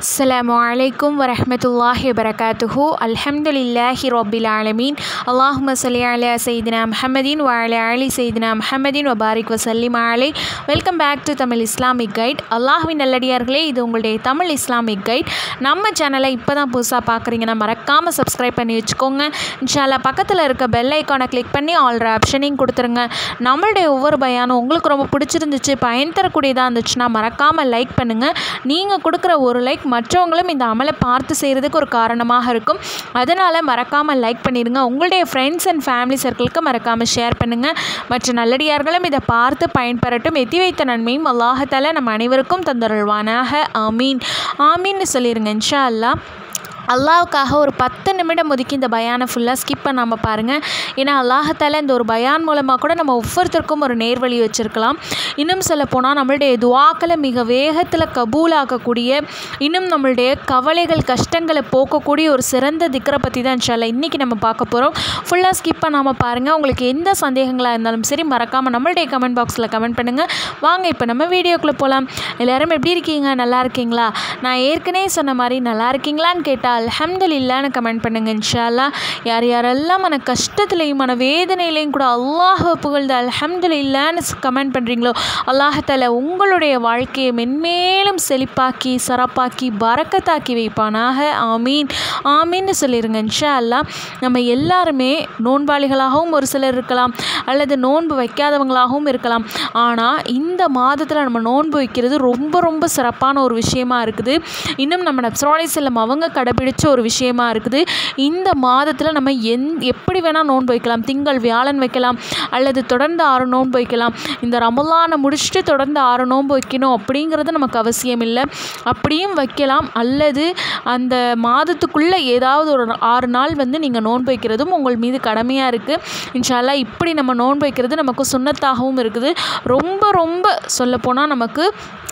Assalamualaikum warahmatullahi wabarakatuhu. Alhamdulillahi rabbil alamin. Allahumma salli ala sayyidina Muhammadin wa ala ali sayyidina Muhammadin wa barik wa sallim alayhi. Welcome back to Tamil Islamic Guide. அல்லாஹ்வின் நல்லடியார்களே, இது உங்களுடைய Tamil Islamic guide. நம்ம சேனலை இப்போ தான் புதுசாக பார்க்குறீங்கன்னா மறக்காமல் சப்ஸ்கிரைப் பண்ணி வச்சுக்கோங்க. இன்ஷால்லா பக்கத்தில் இருக்க பெல் ஐக்கானை கிளிக் பண்ணி ஆல்ரெடி ஆப்ஷனையும் கொடுத்துருங்க. நம்மளுடைய ஒவ்வொரு பயானும் உங்களுக்கு ரொம்ப பிடிச்சிருந்துச்சு, பயன் தரக்கூடியதாக இருந்துச்சுன்னா மறக்காமல் லைக் பண்ணுங்கள். நீங்கள் கொடுக்குற ஒரு லைக் மற்றவங்களும் இந்த அமலை பார்த்து செய்கிறதுக்கு ஒரு காரணமாக இருக்கும். அதனால் மறக்காமல் லைக் பண்ணிடுங்க. உங்களுடைய ஃப்ரெண்ட்ஸ் அண்ட் ஃபேமிலி சர்க்கிளுக்கு மறக்காமல் ஷேர் பண்ணுங்கள். மற்ற நல்லடியார்களும் இதை பார்த்து பயன்பெறட்டும். எத்தி வைத்த நன்மையும் அல்லாஹ் தஆலா நம்ம அனைவருக்கும் தந்தருள்வானாக. ஆமீன் ஆமீன்னு சொல்லிடுங்க. இன்ஷா அல்லாஹ் அல்லாஹ்வுக்காக ஒரு 10 நிமிடம் ஒதுக்கி இந்த பயானை ஃபுல்லாக ஸ்கிப் பண்ணாமல் பாருங்கள். ஏன்னா அல்லாஹ் தஆலா இந்த ஒரு பயான் மூலமாக கூட நம்ம ஒவ்வொருத்தருக்கும் ஒரு நேர்வழி வச்சுருக்கலாம். இன்னும் சொல்லப்போனால் நம்மளுடைய துஆக்களை மிக வேகத்தில் கபூலாக்கக்கூடிய, இன்னும் நம்மளுடைய கவலைகள் கஷ்டங்களை போக்கக்கூடிய ஒரு சிறந்த திக்ரை பற்றி தான் இன்ஷா அல்லாஹ் இன்றைக்கி நம்ம பார்க்க போகிறோம். ஃபுல்லாக ஸ்கிப் பண்ணாமல் பாருங்கள். உங்களுக்கு எந்த சந்தேகங்களாக இருந்தாலும் சரி மறக்காமல் நம்மளுடைய கமெண்ட் பாக்ஸில் கமெண்ட் பண்ணுங்கள். வாங்க இப்போ நம்ம வீடியோக்குள்ளே போகலாம். எல்லோரும் எப்படி இருக்கீங்க? நல்லா இருக்கீங்களா? நான் ஏற்கனவே சொன்ன மாதிரி நல்லா இருக்கீங்களான்னு கேட்டால் அல்ஹம்துலில்லாஹ்னு கமெண்ட் பண்ணுங்க. இன்ஷா அல்லாஹ் யார் யாரெல்லாம் மன கஷ்டத்துலையும் மன வேதனையிலையும் கூட அல்லாஹ்வை புகழ்ந்து அல்ஹம்துலில்லாஹ்னு கமெண்ட் பண்ணுறீங்களோ அல்லாஹ் தஆலா உங்களுடைய வாழ்க்கையை மென்மேலும் செழிப்பாக்கி சிறப்பாக்கி பரக்கத்தாக்கி வைப்பானாக. ஆமீன் ஆமீன்னு சொல்லிடுங்க. இன்ஷா அல்லாஹ் நம்ம எல்லாருமே நோன்பாளிகளாகவும் ஒரு சிலர் இருக்கலாம், அல்லது நோன்பு வைக்காதவங்களாகவும் இருக்கலாம். ஆனால் இந்த மாதத்தில் நம்ம நோன்பு வைக்கிறது ரொம்ப ரொம்ப சிறப்பான ஒரு விஷயமா இருக்குது. இன்னும் நம்ம நபி ஸல்லல்லாஹு அலைஹி வஸல்லம் அவங்க கடைபிடிச்ச ஒரு விஷயமா இருக்குது. இந்த மாதத்தில் நம்ம எப்படி வேணால் நோன்பு வைக்கலாம். திங்கள் வியாழன் வைக்கலாம், அல்லது தொடர்ந்து 6 நோன்பு வைக்கலாம். இந்த ரமலானை முடிச்சுட்டு தொடர்ந்து 6 நோன்பு வைக்கணும் அப்படிங்கிறது நமக்கு அவசியம் இல்லை. அப்படியும் வைக்கலாம், அல்லது அந்த மாதத்துக்குள்ளே ஏதாவது ஒரு 6 நாள் நீங்கள் நோன்பு வைக்கிறதும் உங்கள் மீது கடமையாக இருக்குது. இன்ஷா அல்லாஹ் இப்படி நம்ம நோன்பு வைக்கிறது நமக்கு சுன்னத்தாகவும் இருக்குது. ரொம்ப ரொம்ப சொல்லப்போனால் நமக்கு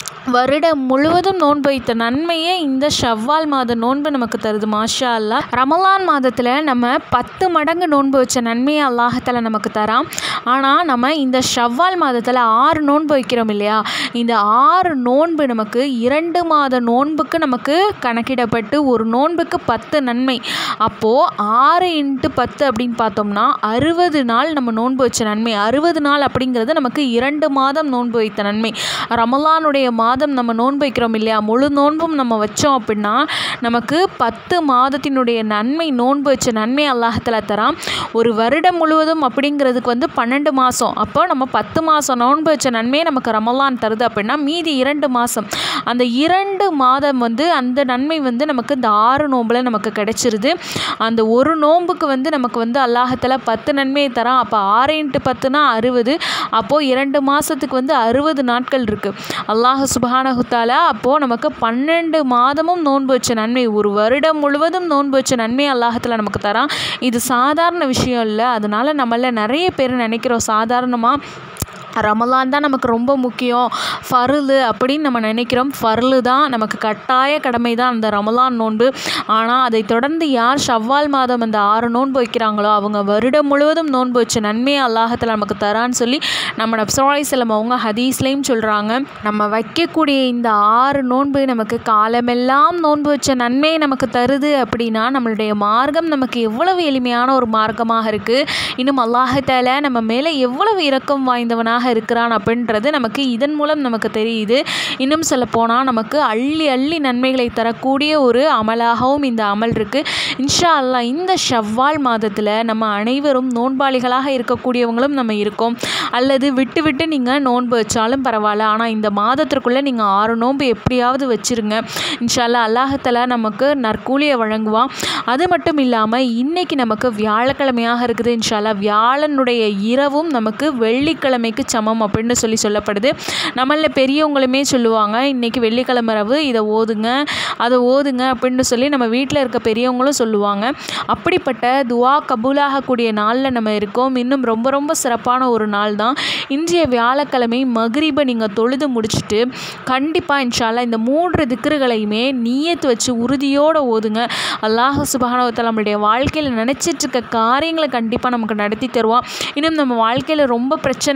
வருடம் முழுவதும் நோன்பு வைத்த நன்மையே இந்த ஷவ்வால் மாத நோன்பு நமக்கு தருது. மாஷா அல்லாஹ். ரமலான் மாதத்தில் நம்ம 10 மடங்கு நோன்பு வச்ச நன்மையை அல்லாஹ் தஆலா நமக்கு தரான். ஆனால் நம்ம இந்த ஷவ்வால் மாதத்தில் 6 நோன்பு வைக்கிறோம் இல்லையா, இந்த 6 நோன்பு நமக்கு 2 மாத நோன்புக்கு நமக்கு கணக்கிடப்பட்டு ஒரு நோன்புக்கு 10 நன்மை. அப்போது 6 × 10 அப்படின்னு பார்த்தோம்னா 60 நாள் நம்ம நோன்பு வச்ச நன்மை. 60 நாள் அப்படிங்கிறது நமக்கு 2 மாதம் நோன்பு வைத்த நன்மை. ரமலானுடைய மாதம் நம்ம நோன்பு வைக்கிறோம் இல்லையா, முழு நோன்பும் நம்ம வச்சோம் அப்படின்னா நமக்கு 10 மாதத்தினுடைய நன்மை, நோன்பு வச்ச நன்மை அல்லாஹ் தஆலா தரான். ஒரு வருடம் முழுவதும் அப்படிங்கிறதுக்கு 12 மாதம். அப்போ நம்ம 10 மாதம் நோன்பு வச்ச நன்மையை நமக்கு ரமலான் தருது அப்படின்னா மீதி 2 மாதம், அந்த 2 மாதம் அந்த நன்மை நமக்கு இந்த 6 நோம்பில் நமக்கு கிடைச்சிருது. அந்த ஒரு நோன்புக்கு நமக்கு அல்லாஹ் தஆலா 10 நன்மையை தரான். அப்போ 6 × 10னா 60. அப்போது 2 மாதத்துக்கு 60 நாட்கள் இருக்குது. அல்லாஹ் சுப்ஹானஹு தஆலா அப்போது நமக்கு 12 மாதமும் நோன்பு வச்ச நன்மை, ஒரு வருடம் முழுவதும் நோன்பு வச்ச நன்மை அல்லாஹ் தஆலா நமக்கு தரான். இது சாதாரண விஷயம் இல்லை. அதனால் நம்மள நிறைய பேர் நினைக்கிறோம் சாதாரணமாக ரமலான் தான் நமக்கு ரொம்ப முக்கியம், ஃபர்லு அப்படின்னு நம்ம நினைக்கிறோம். ஃபர்லு தான், நமக்கு கட்டாய கடமை தான் அந்த ரமலான் நோன்பு. ஆனால் அதை தொடர்ந்து யார் ஷவ்வால் மாதம் அந்த 6 நோன்பு வைக்கிறாங்களோ அவங்க வருடம் முழுவதும் நோன்பு வச்ச நன்மையை அல்லாஹ் தஆலா நமக்கு தரான்னு சொல்லி நம்ம நபி ஸல்லல்லாஹு அலைஹி வஸல்லம் அவங்க ஹதீஸ்லேயும் சொல்கிறாங்க. நம்ம வைக்கக்கூடிய இந்த 6 நோன்பு நமக்கு காலமெல்லாம் நோன்பு வச்ச நன்மையை நமக்கு தருது அப்படின்னா நம்மளுடைய மார்க்கம் நமக்கு எவ்வளவு எளிமையான ஒரு மார்க்கமாக இருக்குது. இன்னும் அல்லாஹ் தஆலா நம்ம மேலே எவ்வளவு இரக்கம் வாய்ந்தவனாக இருக்கிறான் அப்படின்றது நமக்கு இதன் மூலம் நமக்கு தெரியுது. இன்னும் சொல்ல போனால் நமக்கு அள்ளி அள்ளி நன்மைகளை தரக்கூடிய ஒரு அமலாகவும் இந்த அமல் இருக்குது. இன்ஷா அல்லாஹ் இந்த ஷவ்வால் மாதத்தில் நம்ம அனைவரும் நோன்பாளிகளாக இருக்கக்கூடியவங்களும் நம்ம இருக்கோம். அல்லது விட்டு விட்டு நீங்கள் நோன்பு வச்சாலும் பரவாயில்ல, ஆனால் இந்த மாதத்திற்குள்ளே நீங்கள் 6 நோன்பு எப்படியாவது வச்சுருங்க. இன்ஷா அல்லாஹ் அல்லாஹ் தஆலா நமக்கு நற்கூலியை வழங்குவான். அது மட்டும் இல்லாமல் இன்றைக்கி நமக்கு வியாழக்கிழமையாக இருக்குது. இன்ஷா அல்லாஹ் வியாழனுடைய இரவும் நமக்கு வெள்ளிக்கிழமைக்கு சமம் அப்படின்னு சொல்லப்படுது. நம்மள பெரியவங்களுமே சொல்லுவாங்க, இன்றைக்கி வெள்ளிக்கிழமை இரவு இதை ஓதுங்க அதை ஓதுங்க அப்படின்னு சொல்லி நம்ம வீட்டில் இருக்க பெரியவங்களும் சொல்லுவாங்க. அப்படிப்பட்ட துஆ கபூலாகக்கூடிய நாளில் நம்ம இருக்கோம். இன்னும் ரொம்ப ரொம்ப சிறப்பான ஒரு நாள் தான் இன்றைய வியாழக்கிழமை. மக்ரிபை நீங்கள் தொழுது முடிச்சுட்டு கண்டிப்பாக இன்ஷா அல்லாஹ் இந்த 3 திக்ருகளையுமே நியத்து வச்சு உறுதியோடு ஓதுங்க. அல்லாஹ் சுப்ஹானஹு வ தஆலா நம்மளுடைய வாழ்க்கையில் நினச்சிட்டு இருக்க காரியங்களை கண்டிப்பாக நமக்கு நடத்தி தருவான். இன்னும் நம்ம வாழ்க்கையில் ரொம்ப பிரச்சனை இருக்குது, அந்த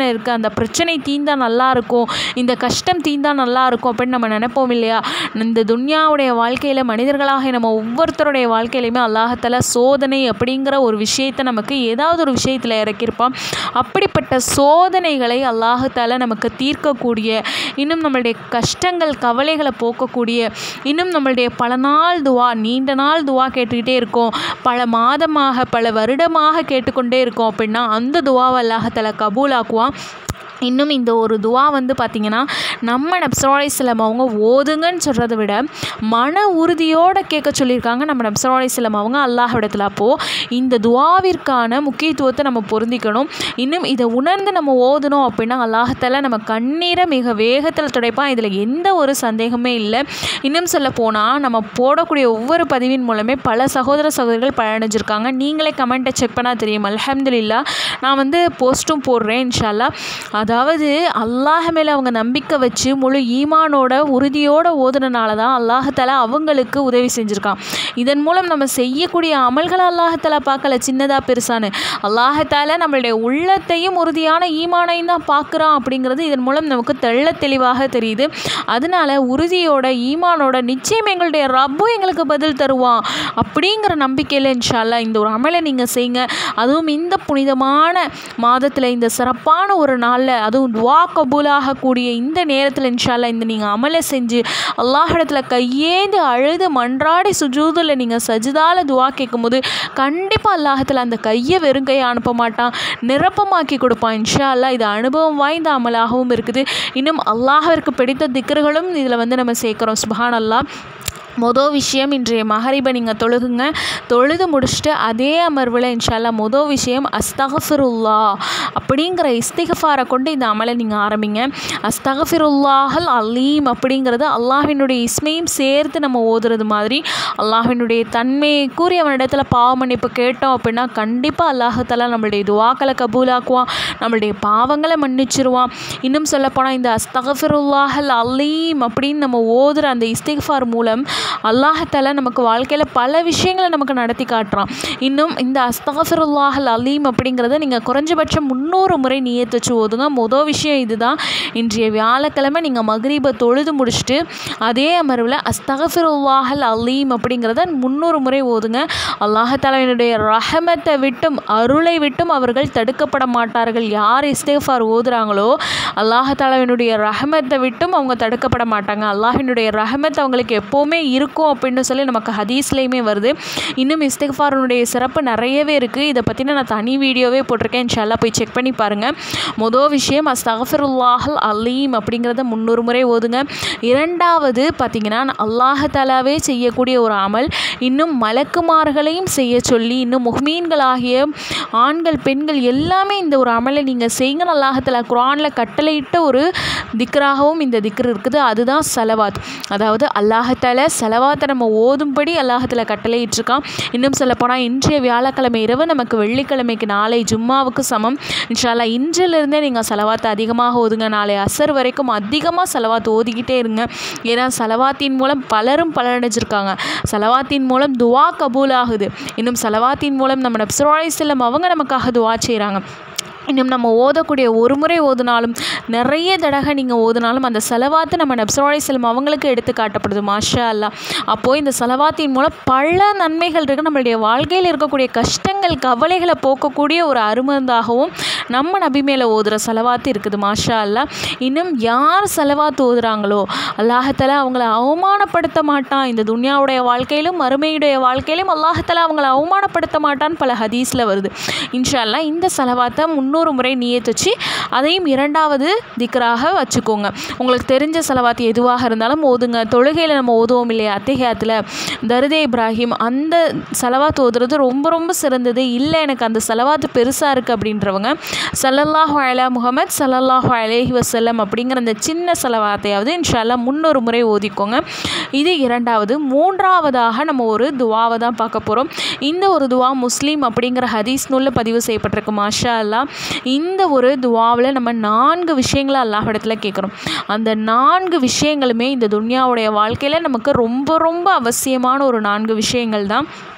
இந்த பிரச்சனை தீர்ந்தால் நல்லாயிருக்கும், இந்த கஷ்டம் தீர்ந்தால் நல்லாயிருக்கும் அப்படின்னு நம்ம நினைப்போம் இல்லையா? இந்த துன்யாவுடைய வாழ்க்கையில் மனிதர்களாக நம்ம ஒவ்வொருத்தருடைய வாழ்க்கையிலையுமே அல்லாஹ்தாலா சோதனை அப்படிங்கிற ஒரு விஷயத்தை நமக்கு ஏதாவது ஒரு விஷயத்தில் இறக்கியிருப்பான். அப்படிப்பட்ட சோதனைகளை அல்லாஹ்தாலா நமக்கு தீர்க்கக்கூடிய, இன்னும் நம்மளுடைய கஷ்டங்கள் கவலைகளை போக்கக்கூடிய, இன்னும் நம்மளுடைய பல நாள் துவா, நீண்ட நாள் துவா கேட்டுக்கிட்டே இருக்கோம், பல மாதமாக பல வருடமாக கேட்டுக்கொண்டே இருக்கோம் அப்படின்னா அந்த துவாவை அல்லாஹ்தாலா கபூலாக்குவான். இன்னும் இந்த ஒரு துவா வந்து பார்த்திங்கன்னா நம்ம நபி ஸல்லல்லாஹு அலைஹி வஸல்லம் அவங்க ஓதுங்கன்னு சொல்கிறத விட மன உறுதியோடு கேட்க சொல்லியிருக்காங்க நம்ம நபி ஸல்லல்லாஹு அலைஹி வஸல்லம் அவங்க அல்லாஹ்விடத்தில். அப்போது இந்த துவாவிற்கான முக்கியத்துவத்தை நம்ம பொருந்திக்கணும். இன்னும் இதை உணர்ந்து நம்ம ஓதணும் அப்படின்னா அல்லாஹ்தாலா நம்ம கண்ணீரை மிக வேகத்தில் துடைப்பான். இதில் எந்த ஒரு சந்தேகமே இல்லை. இன்னும் சொல்ல போனால் நம்ம போடக்கூடிய ஒவ்வொரு பதிவின் மூலமே பல சகோதர சகோதரிகள் பயனடைஞ்சிருக்காங்க. நீங்களே கமெண்ட்டை செக் பண்ணால் தெரியும். அல்ஹம்துலில்லாஹ். நான் வந்து போஸ்ட்டும் போடுறேன் இன்ஷா அல்லாஹ். அதாவது அல்லாஹ் மேலே அவங்க நம்பிக்கை வச்சு முழு ஈமானோட உறுதியோடு ஓதுனனால தான் அல்லாஹ்தாலா அவங்களுக்கு உதவி செஞ்சுருக்கான். இதன் மூலம் நம்ம செய்யக்கூடிய அமல்களை அல்லாஹ்தாலா பார்க்கல சின்னதாக பெருசான்னு. அல்லாஹ்தாலா நம்மளுடைய உள்ளத்தையும் உறுதியான ஈமானையும் தான் பார்க்குறான் அப்படிங்கிறது இதன் மூலம் நமக்கு தெள்ள தெளிவாக தெரியுது. அதனால உறுதியோட ஈமானோட நிச்சயம் எங்களுடைய ரப்பும் எங்களுக்கு பதில் தருவான் அப்படிங்கிற நம்பிக்கையில் இன்ஷா அல்லாஹ் இந்த ஒரு அமலை நீங்கள் செய்யுங்க. அதுவும் இந்த புனிதமான மாதத்தில், இந்த சிறப்பான ஒரு நாளில், அதுவும் துவா கபூலாகக்கூடிய இந்த நேரத்தில் இன்ஷா அல்லாஹ் இந்த நீங்கள் அமலை செஞ்சு அல்லாஹ்விடத்தில் கையேந்து அழுது மன்றாடி சுஜூதில் நீங்கள் சஜிதால துவா கேட்கும்போது கண்டிப்பாக அல்லாஹ்தாலா அந்த கையை வெறும் கையை அனுப்ப மாட்டான், நிரப்பமாக்கி கொடுப்பான் இன்ஷா அல்லாஹ். இது அனுபவம் வாய்ந்த அமலாகவும் இருக்குது. இன்னும் அல்லாஹ்விற்கு பிடித்த திக்ர்களும் இதில் வந்து நம்ம சேர்க்குறோம். சுப்ஹான் அல்லாஹ். மொதல் விஷயம், இன்றைய மகரிபை நீங்கள் தொழுகுங்க. தொழுது முடிச்சுட்டு அதே அமர்வில் இன்ஷா அல்லாஹ் மொதல் விஷயம் அஸ்தகஃபிருல்லா அப்படிங்கிற இஸ்திக்ஃபாரை கொண்டு இந்த அமலை நீங்கள் ஆரம்பிங்க. அஸ்தகஃபிருல்லாஹல் அலீம் அப்படிங்கிறது அல்லாஹ்வினுடைய இஸ்மையும் சேர்த்து நம்ம ஓதுறது மாதிரி அல்லாஹ்வினுடைய தன்மையை கூறி அவனிடத்தில் பாவ மன்னிப்பு கேட்டோம் அப்படின்னா கண்டிப்பாக அல்லாஹ்தாலா நம்மளுடைய துவாக்களை கபூலாக்குவான், நம்மளுடைய பாவங்களை மன்னிச்சிருவான். இன்னும் சொல்லப்போனால் இந்த அஸ்தகஃபிருல்லாஹல் அலீம் அப்படின்னு நம்ம ஓதுகிற அந்த இஸ்திக்ஃபார் மூலம் அல்லாஹ்தாலா நமக்கு வாழ்க்கையில் பல விஷயங்களை நமக்கு நடத்தி காட்டுறான். இன்னும் இந்த அஸ்தகஃபிருல்லாஹல் அலீம் அப்படிங்கிறத நீங்கள் குறைஞ்சபட்சம் 300 முறை நியத்து வச்சு ஓதுங்க. மொதல் விஷயம் இதுதான். இன்றைய வியாழக்கிழமை நீங்கள் மக்ரிபை தொழுது முடிச்சுட்டு அதே அமர்வில் அஸ்தகஃபிருல்லாஹல் அலீம் அப்படிங்கிறத 300 முறை ஓதுங்க. அல்லாஹ்தாலாவினுடைய ரஹமத்தை விட்டும் அருளை விட்டும் அவர்கள் தடுக்கப்பட மாட்டார்கள். யார் இஸ்திக்ஃபார் ஓதுறாங்களோ அல்லாஹ்தாலாவினுடைய ரஹமத்தை விட்டும் அவங்க தடுக்கப்பட மாட்டாங்க. அல்லாஹ்வினுடைய ரஹமத் அவங்களுக்கு எப்போவுமே இருக்கும் அப்படின்னு சொல்லி நமக்கு ஹதீஸ்லேயுமே வருது. இன்னும் இஸ்திக்ஃபாருடைய சிறப்பு நிறையவே இருக்குது. இதை பற்றின நான் தனி வீடியோவே போட்டிருக்கேன். இன்ஷா அல்லாஹ் போய் செக் பண்ணி பாருங்கள். மொதல் விஷயம் அஸ்தகஃபிருல்லாஹல் அலீம் அப்படிங்கிறத 300 முறை ஓதுங்க. இரண்டாவது பார்த்திங்கன்னா அல்லாஹ்தாலாவே செய்யக்கூடிய ஒரு அமல், இன்னும் மலக்குமார்களையும் செய்ய சொல்லி, இன்னும் முஹ்மீன்களாகிய ஆண்கள் பெண்கள் எல்லாமே இந்த ஒரு அமலை நீங்கள் செய்யுங்க. அல்லாஹ்தாலா குர்ஆனில் கட்டளையிட்ட ஒரு திக்ராகவும் இந்த திக்ர் இருக்குது. அதுதான் ஸலவாத். அதாவது அல்லாஹ்தாலா ஸலவாத்தை நம்ம ஓதும்படி அல்லாஹ்தாலா கட்டளையிட்டிருக்கான். இன்னும் சொல்லப்போனால் இன்றைய வியாழக்கிழமை இரவு நமக்கு வெள்ளிக்கிழமைக்கு நாளை ஜும்மாவுக்கு சமம். இன்ஷா அல்லாஹ் இன்றிலிருந்தே நீங்கள் ஸலவாத்தை அதிகமாக ஓதுங்க. நாளை அசர் வரைக்கும் அதிகமாக ஸலவாத் ஓதிக்கிட்டே இருங்க. ஏன்னா ஸலவாத்தின் மூலம் பலரும் பலனடைஞ்சிருக்காங்க. ஸலவாத்தின் மூலம் துவா கபூல் ஆகுது. இன்னும் ஸலவாத்தின் மூலம் நம்ம நபி ஸல்லல்லாஹு அலைஹி வஸல்லம் அவங்க நமக்காக துவா செய்கிறாங்க. இன்னும் நம்ம ஓதக்கூடிய ஒரு முறை ஓதுனாலும் நிறைய தடவை நீங்கள் ஓதுனாலும் அந்த ஸலவாத்து நம்ம நபி ஸல்லல்லாஹு அலைஹி வஸல்லம் அவங்களுக்கு எடுத்து காட்டப்படுது. மாஷா அல்லாஹ். அப்போது இந்த ஸலவாத்தின் மூலம் பல நன்மைகள் இருக்குது. நம்மளுடைய வாழ்க்கையில் இருக்கக்கூடிய கஷ்டங்கள் கவலைகளை போக்கக்கூடிய ஒரு அருமருந்தாகவும் நம்ம நபி மேலே ஓதுகிற ஸலவாத்து இருக்குது. மாஷா அல்லாஹ். இன்னும் யார் ஸலவாத்து ஓதுறாங்களோ அல்லாஹ்தாலா அவங்கள அவமானப்படுத்த மாட்டான். இந்த துன்யாவுடைய வாழ்க்கையிலும் மறுமையுடைய வாழ்க்கையிலும் அல்லாஹ்தாலா அவங்கள அவமானப்படுத்த மாட்டான்னு பல ஹதீஸில் வருது. இன்ஷா அல்லாஹ் இந்த ஸலவாத்தை 300 முறை நியத்து வச்சு அதையும் இரண்டாவது திக்ராக வச்சுக்கோங்க. உங்களுக்கு தெரிஞ்ச ஸலவாத் எதுவாக இருந்தாலும் ஓதுங்க. தொழுகையில் நம்ம ஓதுவோம் இல்லையா, அத்திஹியாத்தில் தருதே இப்ராஹிம், அந்த ஸலவாத் ஓதுறது ரொம்ப ரொம்ப சிறந்தது. இல்லை எனக்கு அந்த ஸலவாத்து பெருசாக இருக்குது அப்படின்றவங்க ஸல்லல்லாஹு அலா முஹம்மத் ஸல்லல்லாஹு அலைஹி வஸல்லம் அப்படிங்கிற அந்த சின்ன ஸலவாத்தையாவது இன்ஷா அல்லாஹ் 300 முறை ஓதிக்கோங்க. இது இரண்டாவது. மூன்றாவதாக நம்ம ஒரு துவாவை தான் பார்க்க போகிறோம். இந்த ஒரு துவா முஸ்லீம் அப்படிங்கிற ஹதீஸ் நூலில் பதிவு செய்யப்பட்டிருக்கு. மாஷா அல்லாஹ். இந்த ஒரு துவாவில் நம்ம 4 விஷயங்களை அல்லாஹ்விடத்தில் கேட்குறோம். அந்த 4 விஷயங்களுமே இந்த துன்யாவுடைய வாழ்க்கையில் நமக்கு ரொம்ப ரொம்ப அவசியமான ஒரு 4 விஷயங்கள் தான்.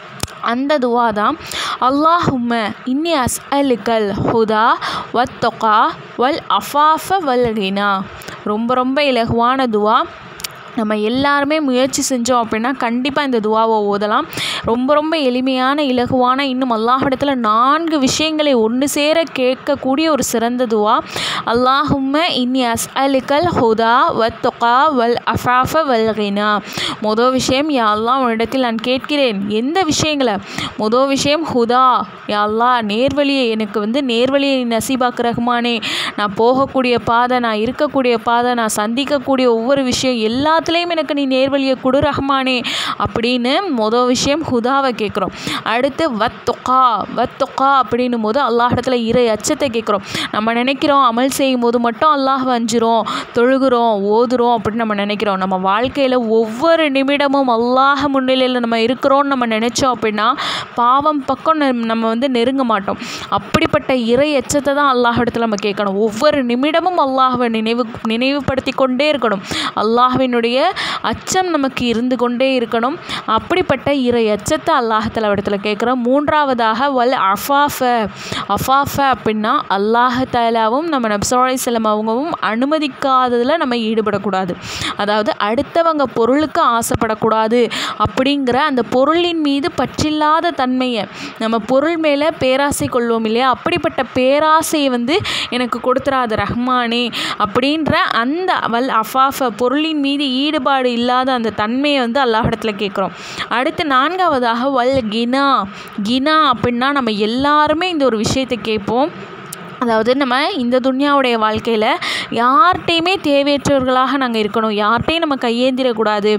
அந்த துவா தான் அல்லாஹும்ம இன்னி அஸ்அலுக்கல் ஹுதா வத்துகா வல் அஃபாஃப வல் கினா. ரொம்ப ரொம்ப இலகுவான துவா. நம்ம எல்லாருமே முயற்சி செஞ்சோம் அப்படின்னா கண்டிப்பாக இந்த துவாவை ஓதலாம். ரொம்ப ரொம்ப எளிமையான இலகுவான, இன்னும் அல்லாஹ்விடத்தில் 4 விஷயங்களை ஒன்று சேர கேட்கக்கூடிய ஒரு சிறந்த துவா. அல்லாஹும்ம இன்னி அஸ்அலுக்கல் ஹுதா வத்துகா வல் அஃபாஃப வல் கினா. மொதல் விஷயம், யா அல்லாஹ் உன்னிடத்தில் நான் கேட்கிறேன். எந்த விஷயங்களை? மொதல் விஷயம் ஹுதா, யா அல்லாஹ் நேர்வழியை எனக்கு நேர்வழியை நசீபாக்கு ரஹ்மானே. நான் போகக்கூடிய பாதை, நான் இருக்கக்கூடிய பாதை, நான் சந்திக்கக்கூடிய ஒவ்வொரு விஷயம் எல்லாத்துலேயும் எனக்கு நீ நேர்வழியை கொடு ரஹ்மானே அப்படின்னு மொதல் விஷயம் ஹுதாவை கேட்குறோம். அடுத்து வத்துகா அப்படின்னும் போது அல்லாஹிடத்துல இறை அச்சத்தை கேட்குறோம். நம்ம நினைக்கிறோம் அமல் செய்யும் போது மட்டும் அல்லாஹ் வஞ்சிரும், தொழுகிறோம், ஓதுறோம் அப்படின்னு நம்ம நினைக்கிறோம். நம்ம வாழ்க்கையில் ஒவ்வொரு நிமிடமும் அல்லாஹ் முன்னிலையில் நம்ம இருக்கிறோன்னு நம்ம நினச்சோம் அப்படின்னா பாவம் பக்கம் நம்ம நெருங்க மாட்டோம். அப்படிப்பட்ட இறை அச்சத்தை தான் அல்லாஹிடத்தில் நம்ம கேட்கணும். ஒவ்வொரு நிமிடமும் அல்லாஹ்வை நினைவுபடுத்தி கொண்டே இருக்கணும். அல்லாஹ்வினுடைய அச்சம் நமக்கு இருந்து கொண்டே இருக்கணும். அப்படிப்பட்ட இறை அச்சத்தை அல்லாஹ்தஆலா இடத்துல கேட்குறோம். மூன்றாவதாக வல் அஃபாஃப அப்படின்னா அல்லாஹ்தஆலாவும் நம்ம நபி ஸல்லல்லாஹு அலைஹி வஸல்லம் அவங்களும் அனுமதிக்காததில் நம்ம ஈடுபடக்கூடாது. அதாவது அடுத்தவங்க பொருளுக்கு ஆசைப்படக்கூடாது அப்படிங்கிற அந்த பொருளின் மீது பற்றில்லாத தன்மையை, நம்ம பொருள் மேலே பேராசை கொள்வோம் இல்லையா, அப்படிப்பட்ட பேராசையை எனக்கு கொடுத்துறாது ரஹ்மானே அப்படின்ற அந்த வல் அஃபாஃப பொருளின் மீது ஈடுபாடு இல்லாத அந்த தன்மையை அல்லாஹ்விடத்தில் கேட்குறோம். அடுத்து 4வதாக வல் கினா அப்படின்னா நம்ம எல்லாருமே இந்த ஒரு விஷயத்தை கேட்போம். அதாவது நம்ம இந்த துன்யாவுடைய வாழ்க்கையில் யார்கிட்டையுமே தேவையற்றவர்களாக நாங்கள் இருக்கணும். யார்கிட்டையும் நம்ம கையேந்திரக்கூடாது.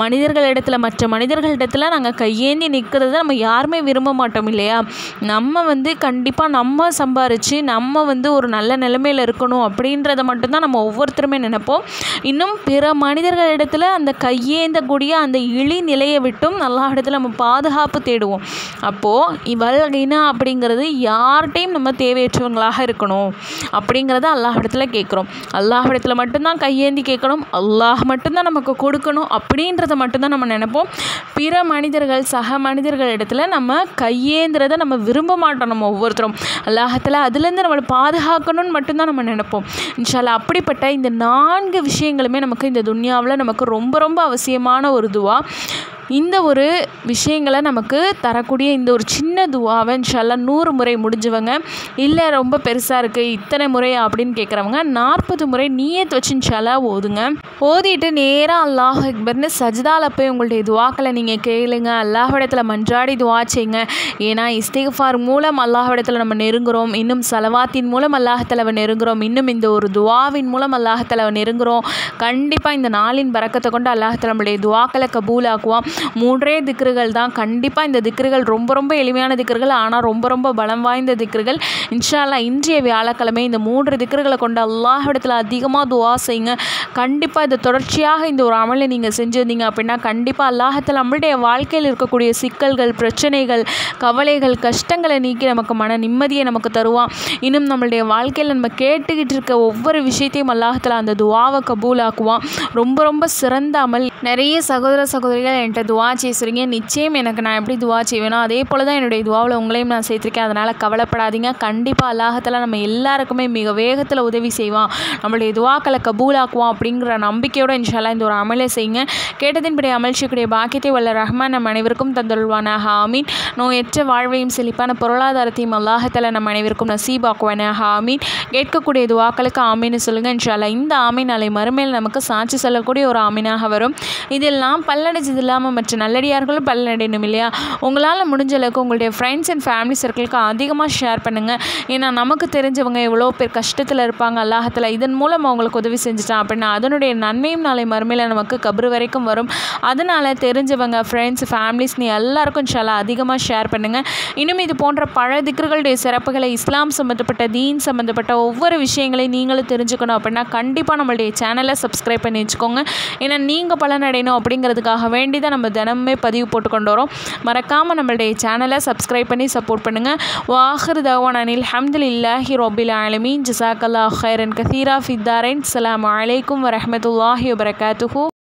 மற்ற மனிதர்களிடத்தில் நாங்கள் கையேந்தி நிற்கிறத நம்ம யாருமே விரும்ப மாட்டோம் இல்லையா. நம்ம கண்டிப்பாக நம்ம சம்பாரித்து நம்ம ஒரு நல்ல நிலைமையில் இருக்கணும் அப்படின்றத மட்டும்தான் நம்ம ஒவ்வொருத்தருமே நினைப்போம். இன்னும் பிற மனிதர்களிடத்தில் அந்த கையேந்தக்கூடிய அந்த இழி நிலையை விட்டும் அல்லாஹ்விடத்தில் நம்ம பாதுகாப்பு தேடுவோம். அப்போது வல் கினா அப்படிங்கிறது யார்கிட்டையும் நம்ம தேவையற்றவங்களாக இருக்கணும் அப்படிங்கிறத அல்லாஹ்விடத்தில் கேட்குறோம். அல்லாஹ்விடத்தில் மட்டும்தான் கையேந்தி கேட்கணும். அல்லாஹ் மட்டும்தான் நமக்கு கொடுக்கணும் அப்படின்றத மட்டும்தான் நம்ம நினைப்போம். பிற மனிதர்கள், சக மனிதர்கள் இடத்துல நம்ம கையேந்துறதை நம்ம விரும்ப மாட்டோம். நம்ம ஒவ்வொருத்தரும் அல்லாஹ்தஆலா அதுலேருந்து நம்மளை பாதுகாக்கணும்னு மட்டும்தான் நம்ம நினைப்போம். இன்ஷா அல்லாஹ் அப்படிப்பட்ட இந்த 4 விஷயங்களுமே நமக்கு இந்த துன்யாவில் நமக்கு ரொம்ப ரொம்ப அவசியமான ஒரு துவா. இந்த ஒரு விஷயங்களை நமக்கு தரக்கூடிய இந்த ஒரு சின்ன துவாவை இன்ஷா அல்லாஹ் 100 முறை முடிஞ்சவங்க, இல்லை ரொம்ப பெருசாக இருக்குது இத்தனை முறையா அப்படின்னு கேட்குறவங்க 40 முறை நீயத் வச்சு இன்ஷா அல்லாஹ் ஓதுங்க. ஓதிட்டு நேராக அல்லாஹ் அக்பர்னு சஜ்தாவில் போய் உங்களுடைய துவாக்களை நீங்கள் கேளுங்க. அல்லாஹ்விடத்தில் மன்றாடி துவா செய்யுங்க. ஏன்னா இஸ்திக்ஃபார் மூலம் அல்லாஹ்விடத்தில் நம்ம நெருங்குறோம். இன்னும் சலவாத்தின் மூலம் அல்லாஹ்தஆலாவை நெருங்குறோம். இன்னும் இந்த ஒரு துவாவின் மூலம் அல்லாஹ்தஆலாவை நெருங்குறோம். கண்டிப்பாக இந்த நாளின் பரக்கத்தை கொண்டு அல்லாஹ்தஆலா நம்மளுடைய துவாக்களை கபூலாக்குவான். 3 திக்ருகள் தான். கண்டிப்பாக இந்த திக்ருகள் ரொம்ப ரொம்ப எளிமையான திக்ருகள், ஆனால் ரொம்ப ரொம்ப பலம் வாய்ந்த திக்ருகள். இன்ஷா அல்லாஹ் இன்றைய வியாழக்கிழமை இந்த 3 திக்ருகளை கொண்டு அல்லாஹ்விடத்தில் அதிகமாக துவா செய்யுங்க. கண்டிப்பாக இதை தொடர்ச்சியாக இந்த ஒரு அமலை நீங்கள் செஞ்சுருந்தீங்க அப்படின்னா கண்டிப்பாக அல்லாஹ்தஆலா நம்மளுடைய வாழ்க்கையில் இருக்கக்கூடிய சிக்கல்கள், பிரச்சனைகள், கவலைகள், கஷ்டங்களை நீக்கி நமக்கு மன நிம்மதியை நமக்கு தருவான். இன்னும் நம்மளுடைய வாழ்க்கையில் நம்ம கேட்டுக்கிட்டு இருக்க ஒவ்வொரு விஷயத்தையும் அல்லாஹ்தஆலா அந்த துவாவை கபூலாக்குவான். ரொம்ப ரொம்ப சிறந்த அமல். நிறைய சகோதர சகோதரிகள் என்கிட்ட துவா செய்கிறீங்க. நிச்சயம் எனக்கு நான் எப்படி துவா செய்வேனோ அதே போல் தான் என்னுடைய துவாவில் உங்களையும் நான் சேர்த்துருக்கேன். அதனால் கவலைப்படாதீங்க. கண்டிப்பாக அல்லாஹ்தஆலா நம்ம எல்லாருக்குமே மிக வேகத்தில் உதவி செய்வான். நம்மளுடைய துவாக்களை கபூலாக்குவான் அப்படிங்கிற நம்பிக்கையோடு இன்ஷா அல்லாஹ் இந்த ஒரு அமலை செய்யுங்க. கேட்டதின்படி அமல் செய்யக்கூடிய பாக்கியத்தை வல்ல ரஹ்மான் நம் அனைவருக்கும் தந்தருள்வானாக. ஆமீன். நோயற்ற வாழ்வையும் செழிப்பான பொருளாதாரத்தையும் அல்லாஹ்தஆலா நம் அனைவருக்கும் நசீபாக்குவானாக. ஆமீன். கேட்கக்கூடிய துவாக்களுக்கு ஆமீன்னு சொல்லுங்கள். இன்ஷா அல்லாஹ் இந்த ஆமீன் நாளை மறுமையில் நமக்கு சாட்சி சொல்லக்கூடிய ஒரு ஆமீனாக வரும். இதெல்லாம் பல்லடைஞ்சது இல்லாமல் மற்ற நல்லடியார்களும் பல்லடையணும் இல்லையா. உங்களால் முடிஞ்ச அளவுக்கு உங்களுடைய ஃப்ரெண்ட்ஸ் அண்ட் ஃபேமிலி சர்க்கிளுக்கு அதிகமாக ஷேர் பண்ணுங்கள். ஏன்னா நமக்கு தெரிஞ்சவங்க எவ்வளோ பேர் கஷ்டத்தில் இருப்பாங்க. அல்லாஹ்தஆலா இதன் மூலம் அவங்களுக்கு உதவி செஞ்சுட்டான் அப்படின்னா அதனுடைய நன்மையும் நாளை மறுமையில் நமக்கு கபர் வரைக்கும் வரும். அதனால் தெரிஞ்சவங்க, ஃப்ரெண்ட்ஸ், ஃபேமிலிஸ் நீ எல்லாருக்கும் இன்ஷா அல்லாஹ் அதிகமாக ஷேர் பண்ணுங்கள். இன்னும் இது போன்ற பல திக்ருகளுடைய சிறப்புகளை, இஸ்லாம் சம்மந்தப்பட்ட, தீன் சம்மந்தப்பட்ட ஒவ்வொரு விஷயங்களையும் நீங்களும் தெரிஞ்சுக்கணும் அப்படின்னா கண்டிப்பாக நம்மளுடைய சேனலை சப்ஸ்கிரைப் பண்ணி வச்சுக்கோங்க. ஏன்னா நீங்கள் பலனடையணும் அப்படிங்கிறதுக்காக வேண்டி தான் நம்ம தினமுமே பதிவு போட்டு கொண்டு வரோம். மறக்காமல் நம்மளுடைய சேனலை சப்ஸ்கிரைப் பண்ணி சப்போர்ட் பண்ணுங்கள். வாஹிர் தவானா அல்ஹம்துலில்லாஹி ரப்பில் ஆலமீன். ஜஸாக்கல்லாஹு கைரன் கதீரா ஃபித்தாரைன். அஸ்ஸலாமு அலைக்கும் வரஹ்மத்துல்லாஹி வபரகாத்துஹு.